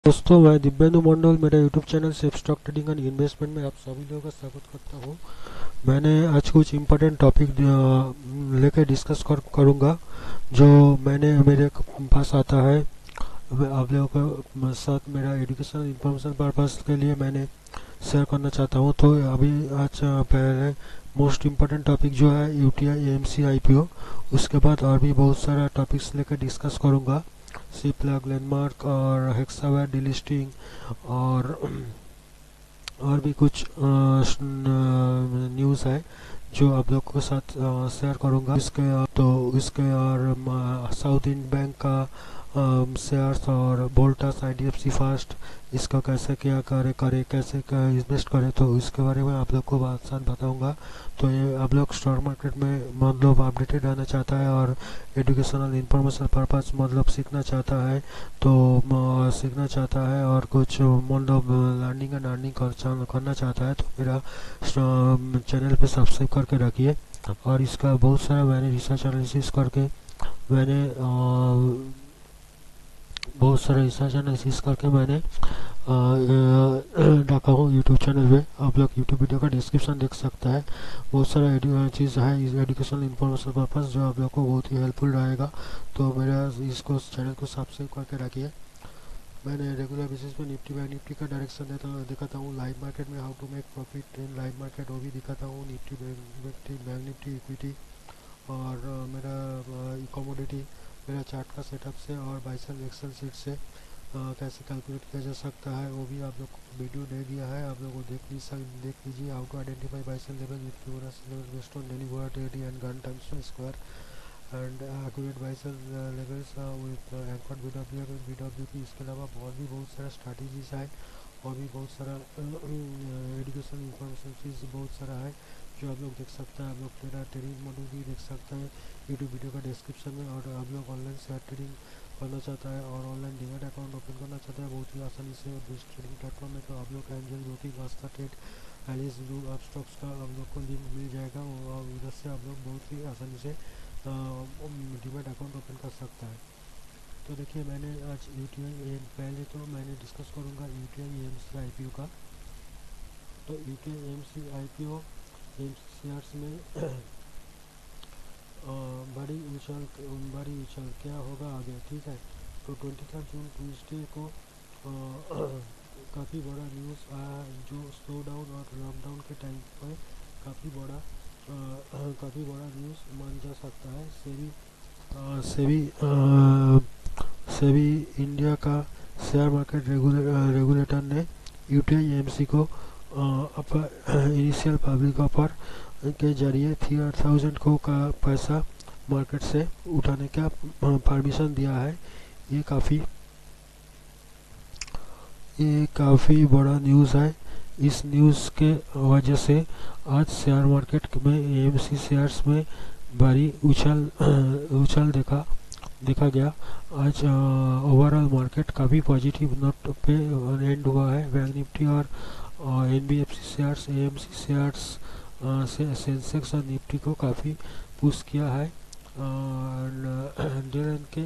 दोस्तों, मैं दिव्येंदु मंडल मेरा YouTube channel safe stock trading and investment में आप सभी लोगों का स्वागत करता हूँ। मैंने आज कुछ इम्पोर्टेंट टॉपिक लेकर डिस्कस करूँगा जो मैंने मेरे पास आता है। आप लोगों के साथ मेरा एजुकेशनल इंफॉर्मेशन पर्पस के लिए मैंने शेयर करना चाहता हूँ। तो अभी आज पहले मोस्ट इम्पोर्टेंट टॉपिक जो है यूटीआई एएमसी आईपीओ, उसके बाद और भी बहुत सारा टॉपिक्स लेकर डिस्कस करूँगा। सिप्लग, लैंडमार्क और हेक्सावेयर डिलिस्टिंग और भी कुछ न्यूज़ है जो आप लोगों के साथ शेयर करूंगा। इसके और साउथ इंडियन बैंक का शेयर्स और वोल्टास आईडीएफसी फास्ट, इसका कैसे क्या कैसे इन्वेस्ट करें, तो इसके बारे में आप लोग को बात साथ बताऊंगा। तो ये आप लोग स्टॉक मार्केट में मतलब अपडेटेड रहना चाहता है और एजुकेशनल इंफॉर्मेशन पर्पस मतलब सीखना चाहता है, तो सीखना चाहता है और कुछ मतलब लर्निंग एंड अर्निंग करना चाहता है, तो मेरा चैनल पे सब्सक्राइब करके रखिए। और इसका बहुत सारा मैंने रिसर्च एनालिसिस करके मैंने बहुत सारा रिसर्च एनालिसिस करके मैंने रखा हूँ यूट्यूब चैनल पे। आप लोग यूट्यूब वीडियो का डिस्क्रिप्शन देख सकता है। बहुत सारा चीज़ है इस एजुकेशनल इंफॉर्मेशन पर्पस जो आप लोग को बहुत ही हेल्पफुल रहेगा। तो मेरा इसको चैनल को सब्सक्राइब करके रखिए। मैंने रेगुलर बेसिस पे निफ्टी बैंक निफ्टी का डायरेक्शन दिखाता हूँ। लाइव मार्केट में how to make profit in live market वो भी दिखाता हूँ। निफ्टी बैंक निफ्टी इक्विटी और मेरा कमोडिटी मेरा चार्ट का सेटअप से और बाइसेल एक्सेल शीट से कैसे कैलकुलेट किया जा सकता है वो भी आप लोग को वीडियो दे दिया है। आप लोग को देख लीजिए। How to identify buy sell level with level based on daily volatility and Gann times square and accurate buy sell levels with anchored BWP. इसके अलावा और भी बहुत सारा स्ट्रैटेजीज है और भी बहुत सारा एजुकेशन इंफॉर्मेशन चीज़ बहुत सारा है जो आप लोग देख सकते हैं। आप लोग ट्रेडिंग मॉड्यूल भी देख सकते हैं यूट्यूब वीडियो का डिस्क्रिप्शन में। और आप लोग ऑनलाइन शेयर ट्रेडिंग करना चाहता है और ऑनलाइन डीमैट अकाउंट ओपन करना चाहता है बहुत ही आसानी से बेस्ट ट्रेडिंग प्लेटफॉर्म में, तो आप लोग का Angel Broking Aastha trade Alice Blue आप स्टॉक्स का आप लोग को लिंक मिल जाएगा और उधर से आप लोग बहुत ही आसानी से डीमैट अकाउंट ओपन कर सकता है। तो देखिए, मैंने आज यूटीआई पहले तो मैंने डिस्कस करूँगा यूटीआई एएमसी आईपीओ का। तो यूटीआई एएमसी आईपीओ शेयर्स में बड़ी उछल क्या होगा आगे, ठीक है। तो 23 जून ट्यूसडे को काफ़ी बड़ा न्यूज़ आया जो स्लो डाउन और लॉकडाउन के टाइम पर काफ़ी बड़ा न्यूज़ मान जा सकता है। सेबी इंडिया का शेयर मार्केट रेगुलेटर ने यूटीआई एएमसी को इनिशियल पब्लिक ऑफर के जरिए 3000 को का पैसा मार्केट से उठाने का परमिशन दिया है। ये काफ़ी बड़ा न्यूज़ है। इस न्यूज़ के वजह से आज शेयर मार्केट में एएमसी शेयर्स में भारी उछाल देखा गया। आज ओवरऑल मार्केट काफ़ी पॉजिटिव नोट पे एंड हुआ है। बैंक निफ्टी और एनबीएफसी शेयर्स, एएमसी शेयर्स से सेंसेक्स और निफ्टी को काफ़ी पुश किया है। दिन के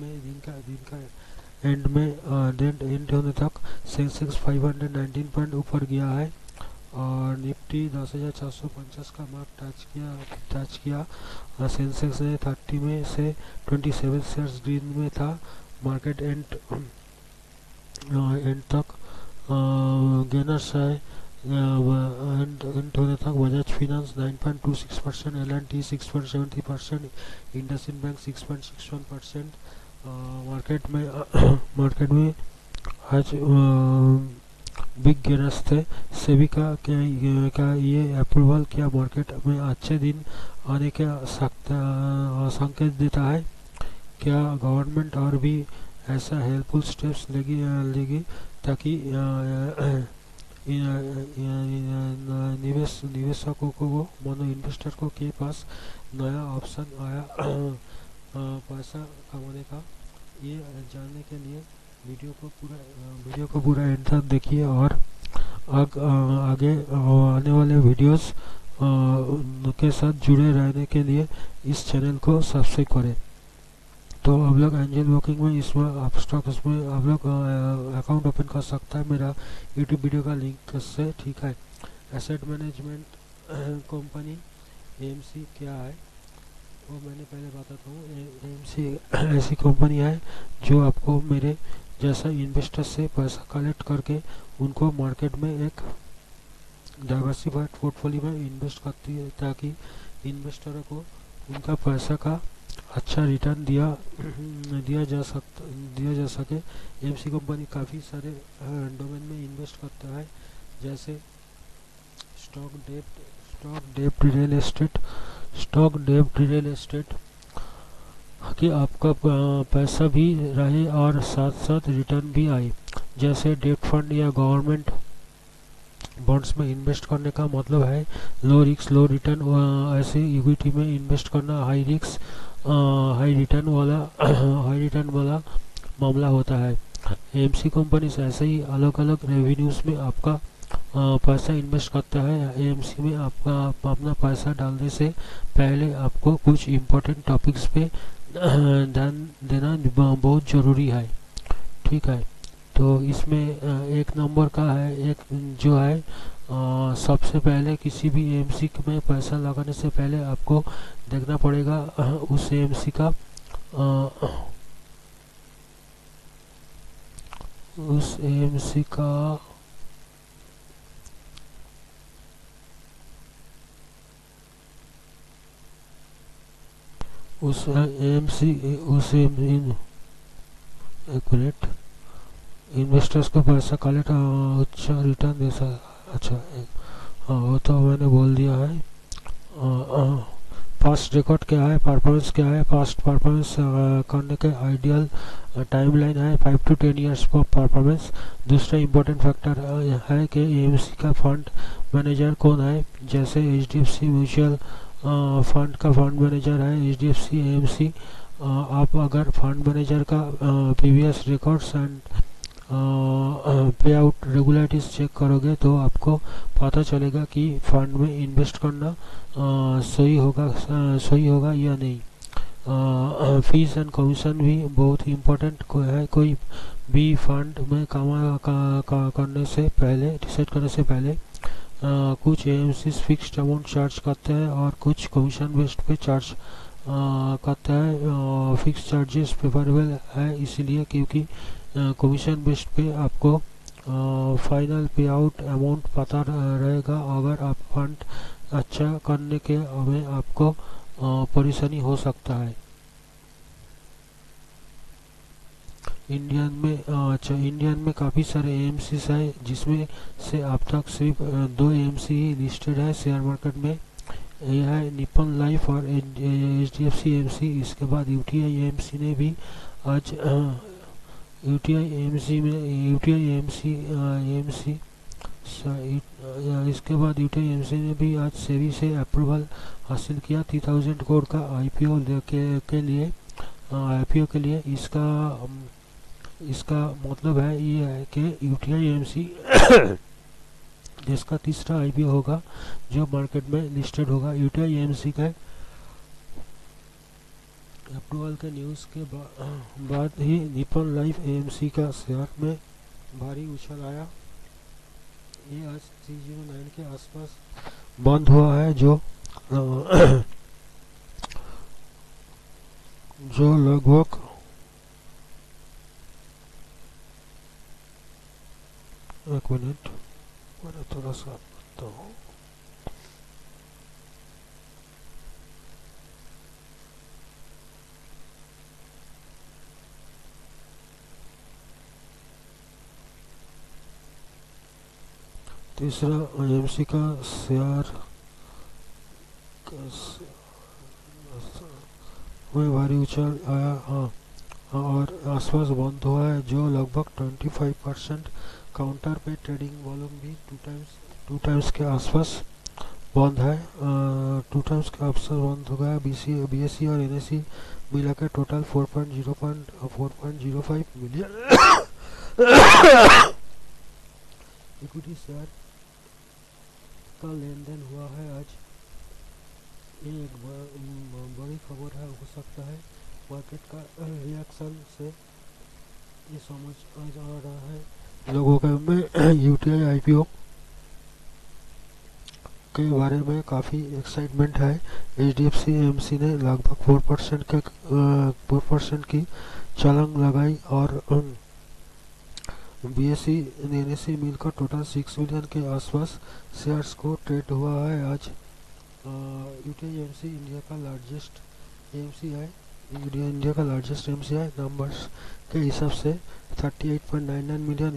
एंड होने तक सेंसेक्स 519 पॉइंट ऊपर गया है और निफ्टी 10,450 का मार्क टच किया। सेंसेक्स ने 30 में से 27 शेयर्स ग्रीन में था। मार्केट एंड तक गेनर्स है एंड होने तक बजाज फाइनेंस 9.26%, एल&टी 6.70%, इंडसइंड बैंक 6.61%। मार्केट में आज बिग गेनर्स थे। सेबी का ये अप्रूवल क्या मार्केट में अच्छे दिन आने का संकेत देता है। क्या गवर्नमेंट और भी ऐसा हेल्पफुल स्टेप्स लेगी ताकि निवेशकों को इन्वेस्टर को के पास नया ऑप्शन आया पैसा कमाने का। ये जानने के लिए वीडियो को पूरा एंड तक देखिए और आगे आने वाले वीडियोस के साथ जुड़े रहने के लिए इस चैनल को सब्सक्राइब करें। तो आप लोग एंजल ब्रोकिंग में इसमें आप स्टॉक इसमें आप लोग अकाउंट ओपन कर सकता है मेरा यूट्यूब वीडियो का लिंक से, ठीक है। एसेट मैनेजमेंट कंपनी एएमसी क्या है वो मैंने पहले बताता हूँ। एएमसी ऐसी कंपनी है जो आपको मेरे जैसा इन्वेस्टर से पैसा कलेक्ट करके उनको मार्केट में एक डाइवर्सिफाइड पोर्टफोलियो में इन्वेस्ट करती है, ताकि इन्वेस्टरों को उनका पैसा का अच्छा रिटर्न दिया जा सके। एएमसी कंपनी काफ़ी सारे डोमेन में इन्वेस्ट करता है, जैसे स्टॉक डेप्ट रियल एस्टेट कि आपका पैसा भी रहे और साथ साथ रिटर्न भी आए। जैसे डेप्ट फंड या गवर्नमेंट बॉन्ड्स में इन्वेस्ट करने का मतलब है लो रिस्क लो रिटर्न। ऐसे इक्विटी में इन्वेस्ट करना हाई रिस्क हाई रिटर्न वाला मामला होता है। एएमसी कंपनी से ऐसे ही अलग अलग रेवेन्यूज में आपका पैसा इन्वेस्ट करता है। एएमसी में आपका अपना पैसा डालने से पहले आपको कुछ इम्पोर्टेंट टॉपिक्स पे ध्यान देना बहुत ज़रूरी है, ठीक है। तो इसमें एक नंबर का है, एक जो है सबसे पहले किसी भी एएमसी में पैसा लगाने से पहले आपको देखना पड़ेगा उस एएमसी का उस एएमसी का उस एएमसी एक मिनट इन्वेस्टर्स को पैसा कलेक्ट अच्छा रिटर्न दे अच्छा हाँ वो तो मैंने बोल दिया है। पास्ट रिकॉर्ड क्या है, परफॉर्मेंस क्या है। पास्ट परफॉर्मेंस करने के आइडियल टाइमलाइन है 5 to 10 ईयर्स फॉर परफॉर्मेंस। दूसरा इम्पोर्टेंट फैक्टर है कि एएमसी का फंड मैनेजर कौन है। जैसे एचडीएफसी म्यूचुअल फंड का फंड मैनेजर है एचडीएफसी एएमसी। आप अगर फंड मैनेजर का previous records and pay out regularities check करोगे तो आपको पता चलेगा कि फंड में इन्वेस्ट करना सही होगा या नहीं। फीस एंड कमीशन भी बहुत इम्पोर्टेंट है। कोई भी फंड में करने से पहले डिसाइड करने से पहले कुछ एएमसी फिक्स्ड अमाउंट चार्ज करते हैं और कुछ कमीशन बेस्ड पे चार्ज करता है। फिक्स चार्जेस प्रेफरेबल है इसलिए क्योंकि कमीशन बेस्ड पे आपको फाइनल पे आउट अमाउंट पता रहेगा। अगर आप फंड अच्छा करने के में आपको परेशानी हो सकता है। इंडियन में काफ़ी सारे एएमसी है, जिसमें से अब तक सिर्फ 2 एएमसी ही लिस्टेड है शेयर मार्केट में। यह है निप्पन लाइफ और एचडीएफसी एएमसी। इसके बाद यूटीआई एएमसी ने भी आज इसके बाद यूटीआई एएमसी ने भी आज सेबी से अप्रूवल हासिल किया 3000 करोड़ का आईपीओ के लिए। इसका मतलब है ये है कि यूटीआई एएमसी देश का तीसरा आईपीओ होगा जो मार्केट में लिस्टेड होगा। यूटीआई एएमसी का अप्रूवल के न्यूज़ के बाद ही निप्पन लाइफ एएमसी का शेयर में भारी उछाल आया। ये आज 309 के आसपास बंद हुआ है, जो लगभग एक मिनट मैंने थोड़ा सा बताता हूँ। तीसरा एएमसी का शेयर में भारी उछाल आया और आसपास बंद हुआ है, जो लगभग 25% काउंटर पे ट्रेडिंग वॉल्यूम भी टू टाइम्स के आसपास बंद है। 2 टाइम्स के आसपास बंद हो गया। बीएससी और एनएससी मिला के टोटल 4.05 मिलियन इक्विटी शेयर का लेन देन हुआ है आज। ये एक बड़ी खबर है, हो सकता है मार्केट का रिएक्शन से ये समझ आ जा रहा है लोगों के में यूटीआई आईपीओ के बारे में काफ़ी एक्साइटमेंट है। एचडीएफसी एएमसी ने लगभग 4% की छलांग लगाई और बीएसई एनएसई मिलकर टोटल 6 मिलियन के आसपास शेयर्स को ट्रेड हुआ है आज। यूटीआई एएमसी इंडिया का लार्जेस्ट एएमसी है। इंडिया का लार्जेस्ट एएमसी है। नंबर्स के हिसाब से 38.99 मिलियन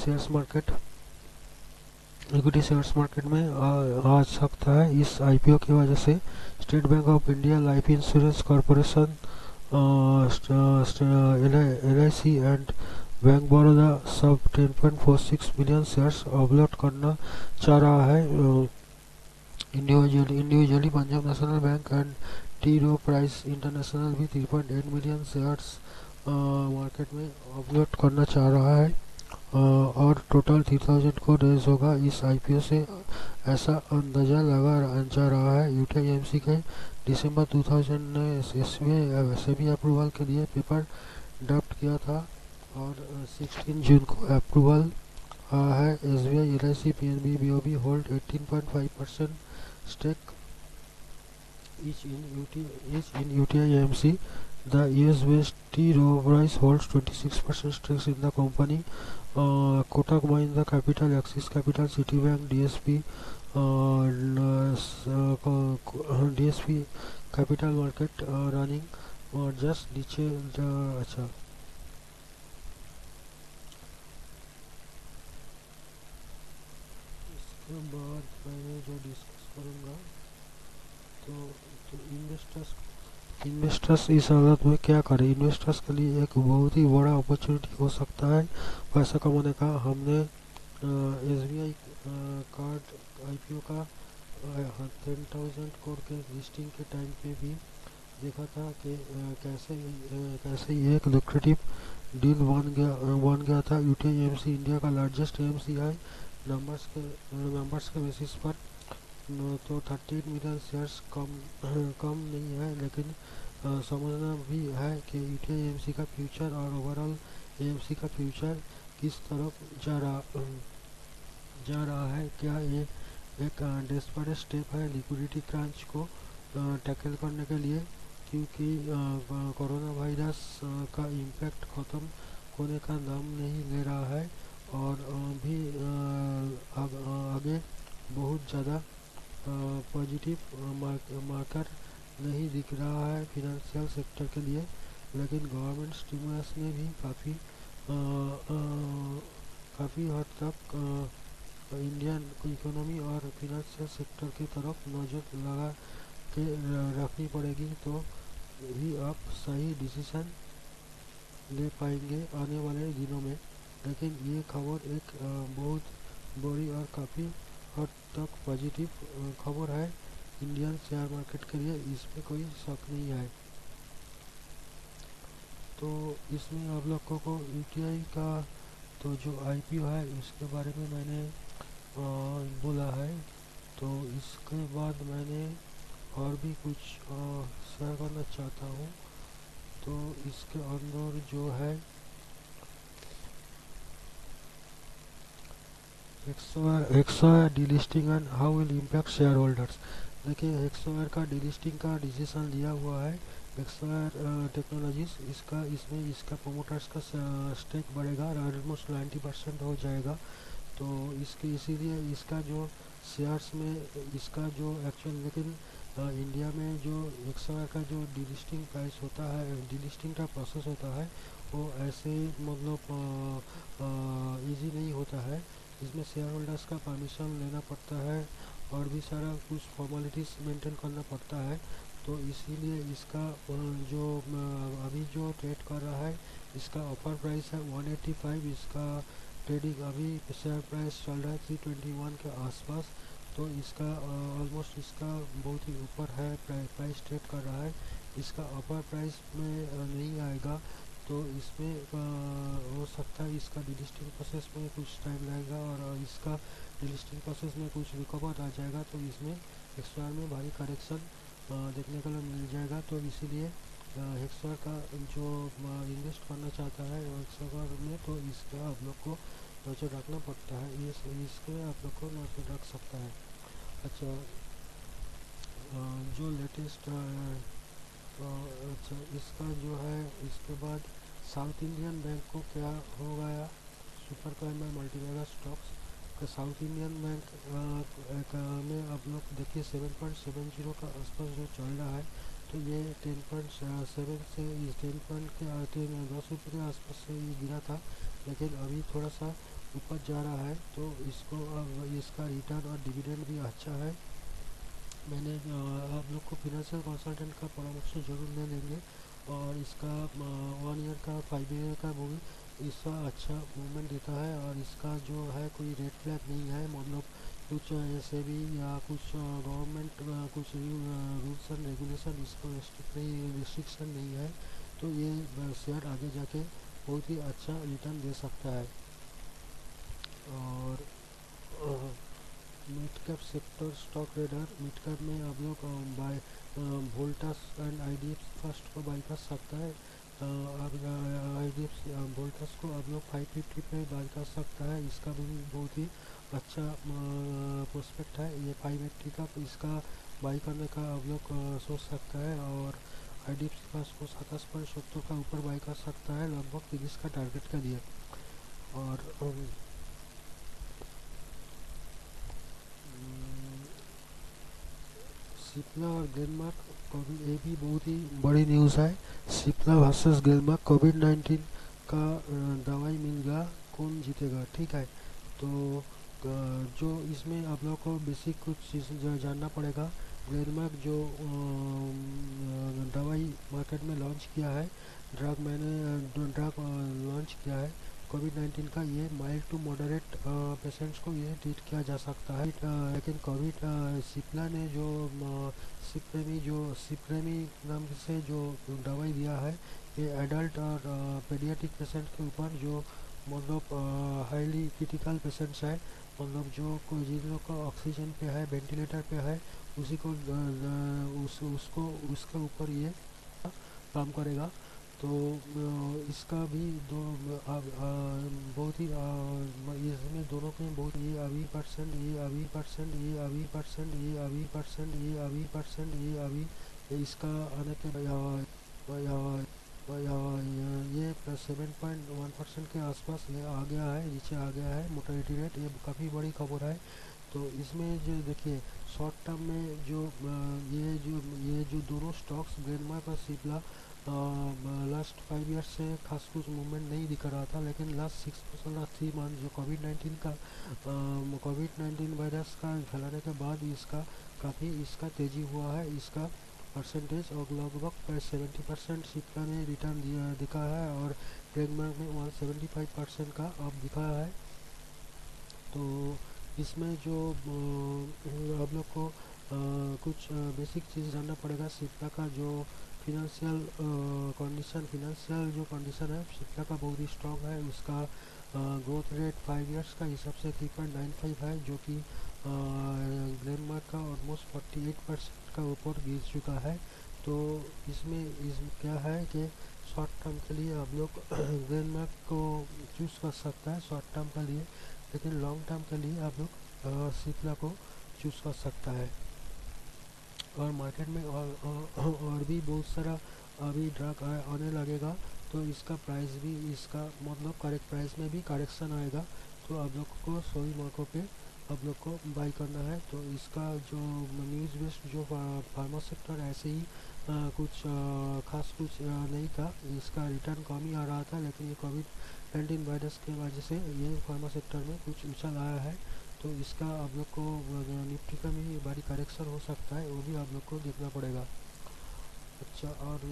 इक्विटी शेयर्स मार्केट में आ सकता है इस आईपीओ की वजह से। State Bank of India, life insurance corporation, LIC and bank Baroda सब 10.46 मिलियन शेयर्स अपलोड करना चाह रहा है। Individually Punjab national bank and T Rowe Price international भी 3.8 मिलियन शेयर्स मार्केट में अपलोड करना चाह रहा है। और टोटल 3000 को रेज होगा इस आईपीओ से, ऐसा अंदाजा लगा जा रहा है। यूटीआई एएमसी के दिसंबर 2000 ने सेबी अप्रूवल के लिए पेपर ड्राफ्ट किया था और 16 जून को अप्रूवल है। SBI, LIC, PNB, BOB hold 18.5% stake each in UTI AMC. The US-based T. Rowe Price holds 26% stakes in the company. Kotak Mahindra Capital, Axis Capital, Citibank, DSP Capital Market running और just नीचे अच्छा इसके बाद मैंने जो discuss करूँगा तो investors इस हालत में क्या करें। इन्वेस्टर्स के लिए एक बहुत ही बड़ा अपॉर्चुनिटी हो सकता है पैसा कमाने का। हमने एसबीआई कार्ड आईपीओ का 10,000 करोड़ के लिस्टिंग के टाइम पे भी देखा था कि कैसे ये एक लुक्रेटिव डील बन गया था। यूटीआई एएमसी इंडिया का लार्जेस्ट एएमसी है। नंबर्स के बेसिस पर तो 38 मिलियन शेयर्स कम नहीं है, लेकिन समझना भी है कि यूटीआई एएमसी का फ्यूचर और ओवरऑल एएमसी का फ्यूचर किस तरफ जा रहा है। क्या ये एक डेस्परेट स्टेप है लिक्विडिटी क्रंच को टैकल करने के लिए, क्योंकि कोरोना वायरस का इम्पैक्ट ख़त्म होने का नाम नहीं ले रहा है और भी आगे बहुत ज़्यादा पॉजिटिव मार्कर नहीं दिख रहा है फिनेंशियल सेक्टर के लिए। लेकिन गवर्नमेंट स्टिमुलस ने भी काफ़ी हद तक इंडियन इकोनॉमी और फिनेंशियल सेक्टर की तरफ नज़र लगा के रखनी पड़ेगी, तो ही आप सही डिसीजन ले पाएंगे आने वाले दिनों में। लेकिन ये खबर एक बहुत बड़ी और काफ़ी हद तक पॉजिटिव खबर है इंडियन शेयर मार्केट के लिए, इसमें कोई शक नहीं है। तो इसमें आप लोगों को यूटीआई का तो जो आईपीओ है उसके बारे में मैंने बोला है। तो इसके बाद मैंने और भी कुछ शेयर करना चाहता हूँ। तो इसके अंदर जो है एक्सवायर delisting and how will impact share holders. देखिए, एक्सवायर का डीलिस्टिंग का डिसीजन लिया हुआ है एक्सवायर टेक्नोलॉजीज। इसका प्रोमोटर्स का स्टेक बढ़ेगा और ऑलमोस्ट 90% हो जाएगा। तो इसीलिए इसका जो शेयर्स में इसका जो एक्चुअल, लेकिन इंडिया में जो एक्सवायर का जो डीलिस्टिंग प्राइस होता है, डीलिस्टिंग का प्रोसेस होता है, वो ऐसे मतलब इजी नहीं होता है। इसमें शेयर होल्डर्स का परमिशन लेना पड़ता है और भी सारा कुछ फॉर्मेलिटीज़ मेंटेन करना पड़ता है। तो इसीलिए इसका जो अभी जो ट्रेड कर रहा है, इसका ऑफर प्राइस है 185। इसका ट्रेडिंग अभी शेयर प्राइस चल रहा है 321 के आसपास। तो इसका ऑलमोस्ट इसका बहुत ही ऊपर है प्राइस ट्रेड कर रहा है। इसका अपर प्राइस में नहीं आएगा, तो इसमें हो सकता है इसका डिलिस्टिंग प्रोसेस में कुछ टाइम लगेगा और इसका डिलिस्टिंग प्रोसेस में कुछ रिकवर आ जाएगा, तो इसमें एक्सपायर में भारी करेक्शन देखने को मिल जाएगा। तो इसीलिए हेक्सा का जो इन्वेस्ट करना चाहता है हेक्सा में, तो इसका आप लोग को नज़र रखना पड़ता है, इसके आप लोग को नज़र रख सकता है। अच्छा, जो लेटेस्ट अच्छा इसका जो है, इसके बाद साउथ इंडियन बैंक को क्या हो गया, सुपर प्राइम और मल्टीमेगा स्टॉक्स का साउथ इंडियन बैंक में आप लोग देखिए 7.70 का आसपास जो चल रहा है, तो ये 10.7 से इस 10 पॉइंट के 10 रुपये के आसपास से ये गिरा था, लेकिन अभी थोड़ा सा ऊपर जा रहा है। तो इसको अब इसका रिटर्न और डिविडेंड भी अच्छा है। मैंने आप लोग को फिनेंशियल कंसल्टेंट का परामर्श जरूर ले लेंगे, और इसका 1 ईयर का 5 ईयर का वो भी इसका अच्छा मूवमेंट देता है, और इसका जो है कोई रेड फ्लैग नहीं है, मतलब कुछ ऐसे भी या कुछ गवर्नमेंट कुछ रूल्स एंड रेगुलेशन इसको रिस्ट्रिक्शन नहीं है, तो ये शेयर आगे जाके बहुत ही अच्छा रिटर्न दे सकता है। और mid cap sector stock trader, mid cap में आप लोग buy Voltas and IDFC first को बाई कर सकता है। आप IDFC वोल्टास को आप लोग 550 पे बाई कर सकता है, इसका भी बहुत ही अच्छा प्रोस्पेक्ट है। ये 580 का इसका बाई करने का आप लोग सोच सकता है, और IDFC फर्स्ट को 27.70 का ऊपर बाई कर सकता है, लगभग 30 का टारगेट के लिए। और सिप्ला और ग्लेनमार्क कोविड, ये भी बहुत ही बड़ी न्यूज़ है। सिप्ला वर्सेस ग्लेनमार्क, कोविड-19 का दवाई मिल गया, कौन जीतेगा, ठीक है। तो जो इसमें आप लोग को बेसिक कुछ चीज़ जानना पड़ेगा। ग्लेनमार्क जो दवाई मार्केट में लॉन्च किया है, ड्रग लॉन्च किया है कोविड-19 का, ये माइल्ड टू मॉडरेट पेशेंट्स को ये ट्रीट किया जा सकता है। लेकिन सिप्ला ने जो सिप्रेमी नाम से जो दवाई दिया है, ये एडल्ट और पेडियाट्रिक पेशेंट के ऊपर जो मतलब हाईली क्रिटिकल पेशेंट्स है, मतलब जो कोई जिन लोग का ऑक्सीजन पे है, वेंटिलेटर पे है, उसी को उसको उसके ऊपर ये काम करेगा। तो इसका भी दो बहुत ही इसमें दोनों के बहुत, ये अभी परसेंट, ये अभी परसेंट, ये अभी परसेंट, ये अभी परसेंट, ये अभी परसेंट, ये अभी इसका आने के ये 7.1% के आसपास ये आ गया है, नीचे आ गया है मोर्टेलिटी रेट, ये काफ़ी बड़ी खबर है। तो इसमें जो देखिए शॉर्ट टर्म में जो ये जो दोनों स्टॉक्स ग्लेनमार्क और सिप्ला लास्ट 5 ईयर्स से खास कुछ मूवमेंट नहीं दिखा रहा था, लेकिन लास्ट 6 मंथ और 3 मंथ जो कोविड-19 वायरस का फैलाने के बाद इसका काफ़ी इसका तेज़ी हुआ है, इसका परसेंटेज, और लगभग 70% सिप्ला ने रिटर्न दिखा है, और ग्लेनमार्क में 175% का अब दिखा है। तो इसमें जो आप लोग को कुछ बेसिक चीज़ जानना पड़ेगा। सिप्ला का जो फिनेंशियल जो कंडीशन है, सिप्ला का बहुत ही स्ट्रॉन्ग है। उसका ग्रोथ रेट 5 ईयर्स का हिसाब से 3.95 है, जो कि ग्लेनमार्क का ऑलमोस्ट 48% का ऊपर गिर चुका है। तो इसमें क्या है कि शॉर्ट टर्म के लिए आप लोग ग्लेनमार्क को चूज़ कर सकता है शॉर्ट टर्म के लिए, लेकिन लॉन्ग टर्म के लिए आप लोग सिप्ला को चूज़ कर सकता है। और मार्केट में और भी बहुत सारा अभी ड्रग आने लगेगा, तो इसका प्राइस भी, इसका मतलब करेक्ट प्राइस में भी करेक्शन आएगा, तो आप लोग को सही मौक़ों पे आप लोग को बाई करना है। तो इसका जो न्यूज़ बेस्ड जो फार्मा सेक्टर ऐसे ही कुछ खास कुछ नहीं था, इसका रिटर्न कम ही आ रहा था, लेकिन ये कोविड-19 वायरस की वजह से ये फार्मा सेक्टर में कुछ उछाल आया है। तो इसका आप लोग को निफ्टी का भी बड़ी करेक्शन हो सकता है, वो भी आप लोग को देखना पड़ेगा। अच्छा, और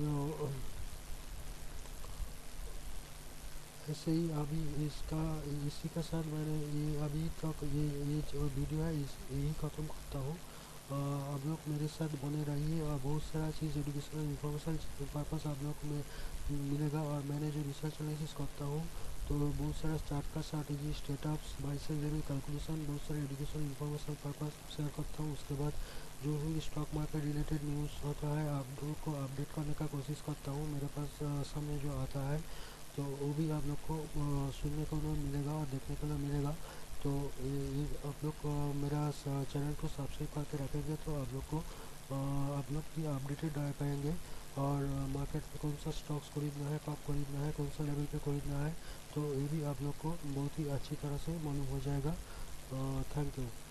ऐसे ही अभी इसका इसी के साथ मैंने ये अभी तक ये जो वीडियो है यही ख़त्म करता हूँ। आप लोग मेरे साथ बने रहिए, और बहुत सारा चीज़ एजुकेशनल इंफॉर्मेशन पर्पस आप लोग में मिलेगा। और मैंने जो रिसर्च एनालिसिस करता हूँ, तो बहुत सारा चार्ट का strategy, setups, buy sell level calculation, बहुत सारे एजुकेशनल इंफॉर्मेशन पर्पस शेयर करता हूँ। उसके बाद जो भी स्टॉक मार्केट रिलेटेड न्यूज़ होता है आप लोग को अपडेट करने का कोशिश करता हूँ। मेरे पास समय जो आता है तो वो भी आप लोग को सुनने को मिलेगा और देखने को मिलेगा। तो ये आप लोग मेरा चैनल को सब्सक्राइब करके रखेंगे तो आप लोग को आप लोग भी अपडेटेड रह पाएंगे। और मार्केट में कौन सा स्टॉक्स खरीदना है, कब खरीदना है, कौन सा लेवल पे खरीदना है, तो ये भी आप लोग को बहुत ही अच्छी तरह से मालूम हो जाएगा। Thank you.